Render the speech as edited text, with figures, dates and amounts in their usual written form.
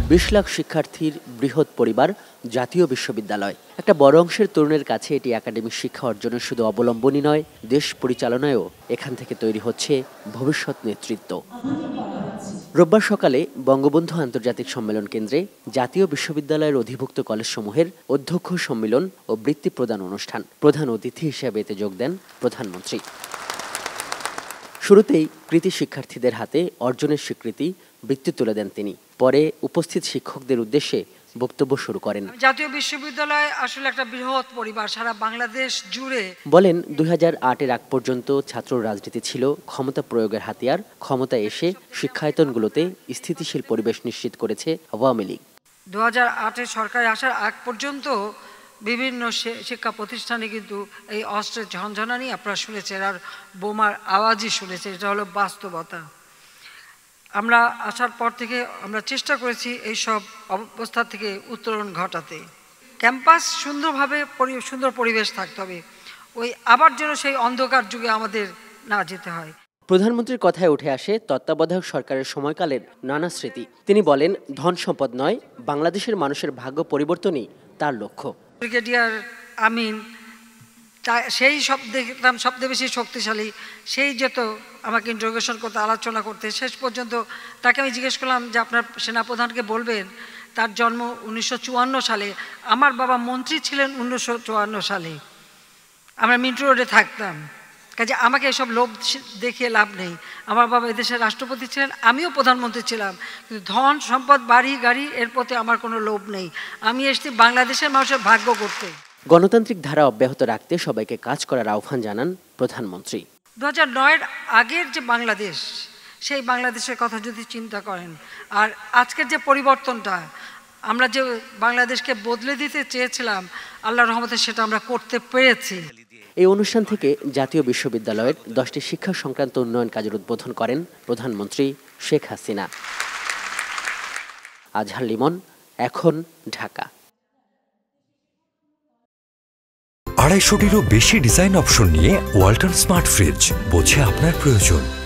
20 লাখ শিক্ষার্থীর বৃহৎ পরিবার জাতীয় বিশ্ববিদ্যালয়। একটা বড় অংশের তরুণের কাছে এটি একাডেমিক শিক্ষা অর্জনের শুধু অবলম্বনই নয়, দেশ পরিচালনায়ও এখান থেকে তৈরি হচ্ছে ভবিষ্যৎ নেতৃত্ব। রোববার সকালে বঙ্গবন্ধু আন্তর্জাতিক সম্মেলন কেন্দ্রে জাতীয় বিশ্ববিদ্যালয়ের অধিভুক্ত কলেজসমূহের অধ্যক্ষ সম্মেলন ও বৃত্তি প্রদান অনুষ্ঠান। প্রধান অতিথি হিসেবে এতে যোগ দেন প্রধানমন্ত্রী। শুরুতেই কৃতি শিক্ষার্থীদের হাতে অর্জনের স্বীকৃতি, বৃত্তি তুলে দেন তিনি। পরে উপস্থিত শিক্ষকদের উদ্দেশ্যে বক্তব্য শুরু করেন। জাতীয় বিশ্ববিদ্যালয় আসলে একটা বৃহৎ পরিবার, সারা বাংলাদেশ জুড়ে। বলেন 2008-এর আগ পর্যন্ত ছাত্র রাজনীতি ছিল ক্ষমতা প্রয়োগের হাতিয়ার। ক্ষমতা এসে শিক্ষায়তনগুলোতে স্থিতিশীল পরিবেশ নিশ্চিত করেছে আওয়ামী লীগ। 2008-এ সরকারে আসার আগ পর্যন্ত বিভিন্ন শিক্ষা প্রতিষ্ঠানে কিন্তু এই অস্ত্রের ঝনঝনানি আপনারা শুনেছেন, আর বোমার আওয়াজই শুনেছেন। এটা হলো বাস্তবতা। আমরা আসার পর থেকে আমরা চেষ্টা করেছি এই সব অবস্থা থেকে উত্তরণ ঘটাতে। ক্যাম্পাস সুন্দরভাবে সুন্দর পরিবেশ থাকতে হবে, ওই আবার যেন সেই অন্ধকার যুগে আমাদের না যেতে হয়। প্রধানমন্ত্রীর কথায় উঠে আসে তত্ত্বাবধায়ক সরকারের সময়কালের নানা স্মৃতি। তিনি বলেন, ধন সম্পদ নয়, বাংলাদেশের মানুষের ভাগ্য পরিবর্তনই তার লক্ষ্য। ব্রিগেডিয়ার আমিন সেই সব দেখতাম সবচেয়ে বেশি শক্তিশালী, সেই যেত আমাকে ইন্টারোগেশন করতে, আলোচনা করতে। শেষ পর্যন্ত তাকে আমি জিজ্ঞেস করলাম যে আপনার সেনাপ্রধানকে বলবেন তার জন্ম 1954 সালে, আমার বাবা মন্ত্রী ছিলেন 1954 সালে, আমরা মিন্টু রোডে থাকতাম। কাজে আমাকে এসব লোভ দেখিয়ে লাভ নেই। আমার বাবা এদেশের রাষ্ট্রপতি ছিলেন, আমিও প্রধানমন্ত্রী ছিলাম, কিন্তু ধন সম্পদ বাড়ি গাড়ি এর প্রতি আমার কোনো লোভ নেই। আমি এসেছি বাংলাদেশের মানুষের ভাগ্য করতে। গণতান্ত্রিক ধারা অব্যাহত রাখতে সবাইকে কাজ করার আহ্বান জানান প্রধানমন্ত্রী। 2009-এর আগের যে বাংলাদেশ, সেই বাংলাদেশের কথা যদি চিন্তা করেন, আর আজকের যে পরিবর্তনটা, আমরা যে বাংলাদেশকে বদলে দিতে চেয়েছিলাম, আল্লাহর রহমতে সেটা আমরা করতে পেরেছি। এই অনুষ্ঠান থেকে জাতীয় বিশ্ববিদ্যালয়ের 10টি শিক্ষা সংক্রান্ত উন্নয়ন কাজের উদ্বোধন করেন প্রধানমন্ত্রী শেখ হাসিনা। আজহার লিমন, এখন, ঢাকা। 250-টিরও বেশি ডিজাইন অপশন নিয়ে ওয়ালটন স্মার্ট ফ্রিজ, বোঝে আপনার প্রয়োজন।